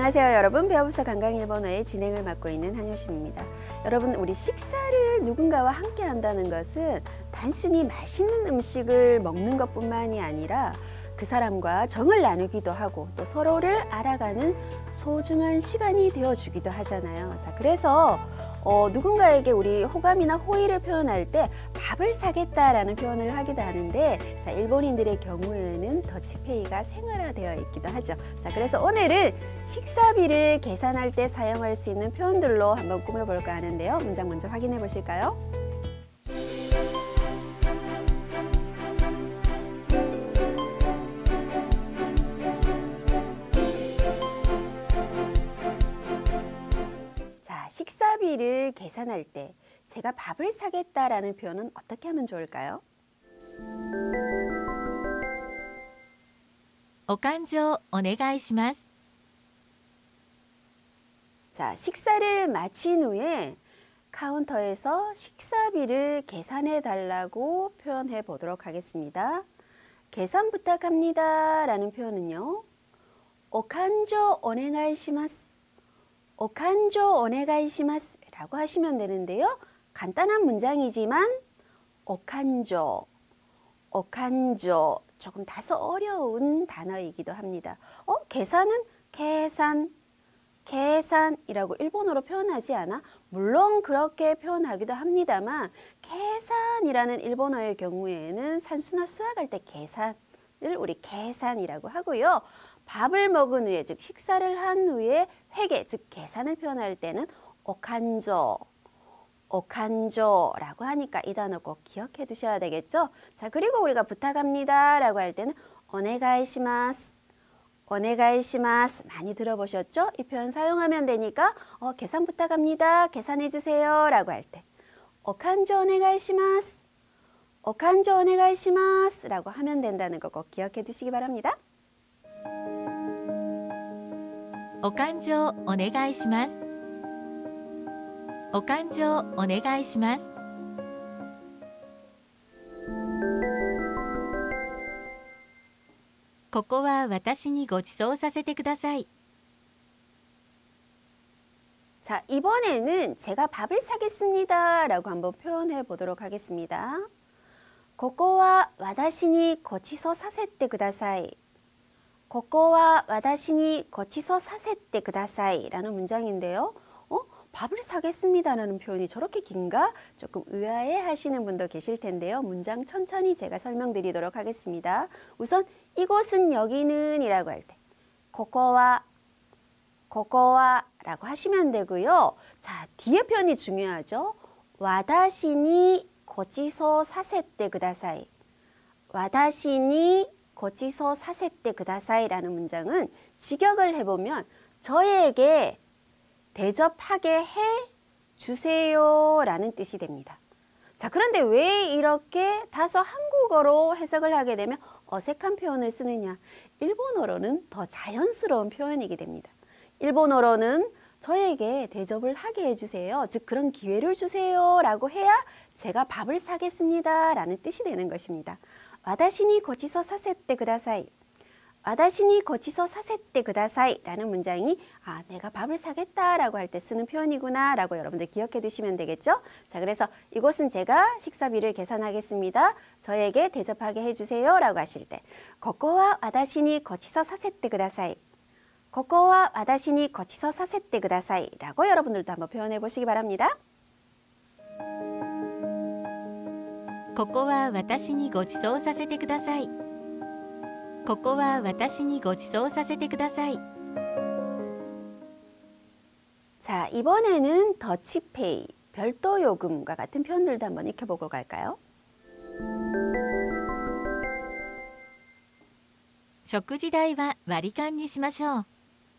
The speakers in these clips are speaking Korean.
안녕하세요 여러분. 배워보서 관광일본어의 진행을 맡고 있는 한효심입니다. 여러분, 우리 식사를 누군가와 함께 한다는 것은 단순히 맛있는 음식을 먹는 것뿐만이 아니라 그 사람과 정을 나누기도 하고 또 서로를 알아가는 소중한 시간이 되어주기도 하잖아요. 자, 그래서 누군가에게 우리 호감이나 호의를 표현할 때 밥을 사겠다라는 표현을 하기도 하는데, 자, 일본인들의 경우에는 더치페이가 생활화되어 있기도 하죠. 자, 그래서 오늘은 식사비를 계산할 때 사용할 수 있는 표현들로 한번 꾸며볼까 하는데요. 문장 먼저 확인해 보실까요? 식사비를 계산할 때 제가 밥을 사겠다라는 표현은 어떻게 하면 좋을까요? お勘定お願いします. 자, 식사를 마친 후에 카운터에서 식사비를 계산해 달라고 표현해 보도록 하겠습니다. 계산 부탁합니다 라는 표현은요, お勘定お願いします. お勘定お願いします라고 하시면 되는데요. 간단한 문장이지만お勘定, お勘定 조금 다소 어려운 단어이기도 합니다. 계산은 계산, 계산이라고 일본어로 표현하지 않아? 물론 그렇게 표현하기도 합니다만 계산이라는 일본어의 경우에는 산수나 수학할 때 계산을 우리 계산이라고 하고요. 밥을 먹은 후에, 즉 식사를 한 후에 회계, 즉 계산을 표현할 때는 오칸조, 오칸조라고 하니까 이 단어 꼭 기억해 두셔야 되겠죠? 자, 그리고 우리가 부탁합니다 라고 할 때는 오네가이시마스, 오네가이시마스 많이 들어보셨죠? 이 표현 사용하면 되니까 계산 부탁합니다, 계산해 주세요 라고 할 때 오칸조 오네가이시마스, 오칸조 오네가이시마스 라고 하면 된다는 거 꼭 기억해 두시기 바랍니다. お勘定お願いします. お勘定お願いします. ここは私にご馳走させてください. 자, 이번에는 제가 밥을 사겠습니다 라고 한번 표현해 보도록 하겠습니다. ここは私にご馳走させてください. ここは私にご馳走させてください라는 문장인데요. 밥을 사겠습니다 라는 표현이 저렇게 긴가? 조금 의아해 하시는 분도 계실 텐데요. 문장 천천히 제가 설명드리도록 하겠습니다. 우선 이곳은 여기는 이라고 할 때 고코와, 고코와 라고 하시면 되고요. 자, 뒤에 표현이 중요하죠. 와다시니 고치소 사세떼 그다사이. 와다시니 고치소 사세떼 그다사이 라는 문장은 직역을 해보면 저에게 대접하게 해 주세요 라는 뜻이 됩니다. 자, 그런데 왜 이렇게 다소 한국어로 해석을 하게 되면 어색한 표현을 쓰느냐? 일본어로는 더 자연스러운 표현이게 됩니다. 일본어로는 저에게 대접을 하게 해주세요. 즉 그런 기회를 주세요 라고 해야 제가 밥을 사겠습니다 라는 뜻이 되는 것입니다. 와다시니 고치소 사세떼 그다사이. 와다시니 고치소 사세떼 그다사이 라는 문장이 내가 밥을 사겠다 라고 할 때 쓰는 표현이구나 라고 여러분들 기억해 두시면 되겠죠? 자, 그래서 이곳은 제가 식사비를 계산하겠습니다. 저에게 대접하게 해주세요 라고 하실 때 고코와 와다시니 고치소 사세떼 그다사이. 고코와 와다시니 고치소 사세떼 그다사이 라고 여러분들도 한번 표현해 보시기 바랍니다. ここは私にご馳走させてください. ここは私にご馳走させてください. 자, 이번에는 더치페이, 별도 요금과 같은 표현들도 한번 익혀보고 갈까요? 食事代は割り勘にしましょう.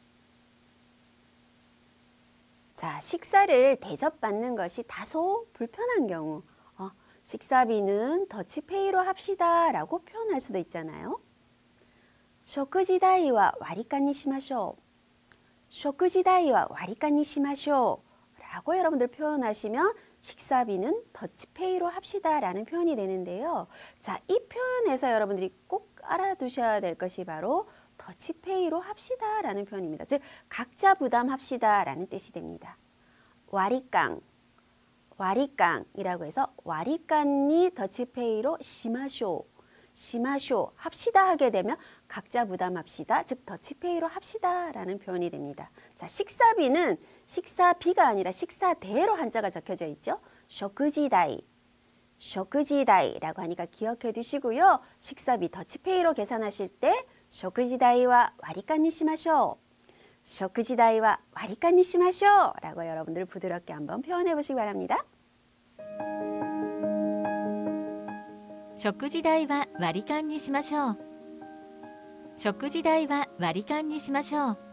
자, 식사를 대접받는 것이 다소 불편한 경우 식사비는 더치페이로 합시다 라고 표현할 수도 있잖아요. 食事代は割り勘にしましょう. 食事代は割り勘にしましょう라고 여러분들 표현하시면 식사비는 더치페이로 합시다 라는 표현이 되는데요. 자, 이 표현에서 여러분들이 꼭 알아두셔야 될 것이 바로 더치페이로 합시다 라는 표현입니다. 즉 각자 부담합시다 라는 뜻이 됩니다. 와리깡, 와리깡이라고 해서 와리깡니 더치페이로 시마쇼, 시마쇼 합시다 하게 되면 각자 부담합시다, 즉 더치페이로 합시다 라는 표현이 됩니다. 자, 식사비는 식사비가 아니라 식사대로 한자가 적혀져 있죠. 쇼크지다이, 쇼크지다이라고 하니까 기억해 두시고요. 식사비 더치페이로 계산하실 때 쇼크지다이와 와리칸니 시마쇼, 쇼크지다이와 와리칸니 시마쇼 라고 여러분들 부드럽게 한번 표현해 보시기 바랍니다. 食事代は割り勘にしましょう。食事代は割り勘にしましょう。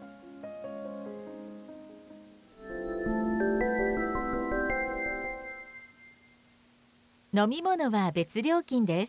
飲み物は別料金です。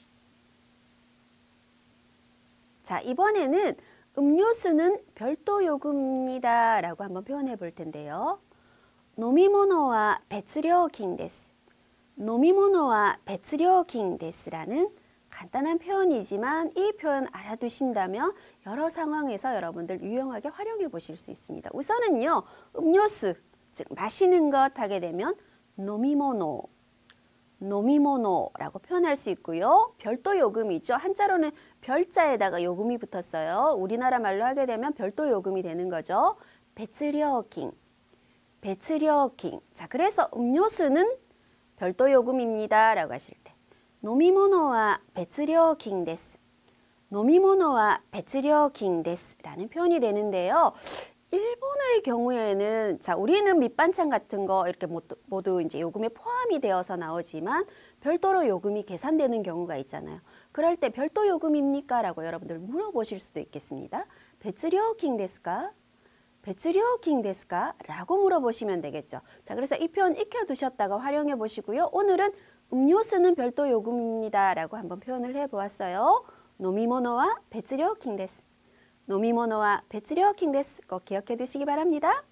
자, 이번에는 음료수는 별도 요금입니다 라고 한번 표현해 볼 텐데요. 노미모노와 배츠료킹 데스, 노미모노와 배츠료킹 데스라는 간단한 표현이지만 이 표현 알아두신다면 여러 상황에서 여러분들 유용하게 활용해 보실 수 있습니다. 우선은요, 음료수, 즉 마시는 것 하게 되면 노미모노, 노미모노라고 표현할 수 있고요. 별도 요금이죠. 한자로는 별자에다가 요금이 붙었어요. 우리나라 말로 하게 되면 별도 요금이 되는 거죠. 배츠료킹, 배츠료킹. 자, 그래서 음료수는 별도 요금입니다 라고 하실 때 노미모노와 배츠료킹 데스, 노미모노와 배츠료킹 데스 라는 표현이 되는데요. 일본어의 경우에는 자, 우리는 밑반찬 같은 거 이렇게 모두 이제 요금에 포함이 되어서 나오지만 별도로 요금이 계산되는 경우가 있잖아요. 그럴 때 별도 요금입니까? 라고 여러분들 물어보실 수도 있겠습니다. 배츠료킹 데스까? 배츠료킹 데스까? 라고 물어보시면 되겠죠. 자, 그래서 이 표현 익혀두셨다가 활용해 보시고요. 오늘은 음료수는 별도 요금입니다 라고 한번 표현을 해보았어요. 노미모노와 배츠료킹 데스, 노미모노와 배츠료킹 데스 꼭 기억해 두시기 바랍니다.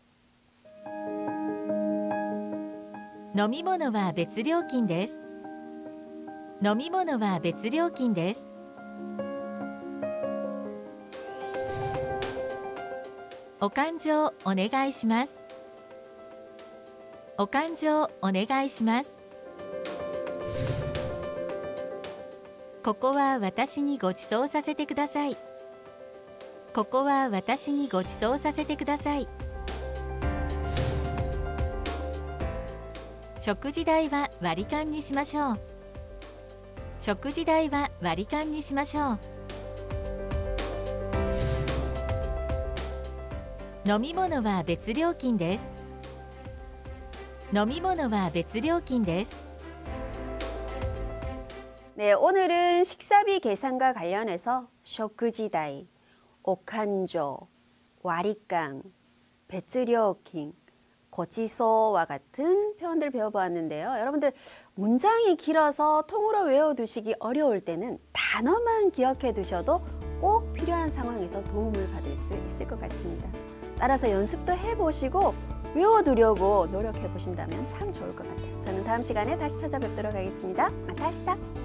飲み物は別料金です。飲み物は別料金です。お勘定お願いします。お勘定お願いします。ここは私にご馳走させてください。ここは私にご馳走させてください。食事代は割り勘にしましょう。食事代は割り勘にしましょう。飲み物は別料金です。飲み物は別料金です。 네, 오늘은 식사비 계산과 관련해서 쇼크지다이, 오칸조, 와리깡, 배츠료킹, 고치소와 같은 표현들 배워보았는데요. 여러분들 문장이 길어서 통으로 외워두시기 어려울 때는 단어만 기억해 두셔도 꼭 필요한 상황에서 도움을 받을 수 있을 것 같습니다. 따라서 연습도 해보시고 외워두려고 노력해 보신다면 참 좋을 것 같아요. 저는 다음 시간에 다시 찾아뵙도록 하겠습니다. 마타시타!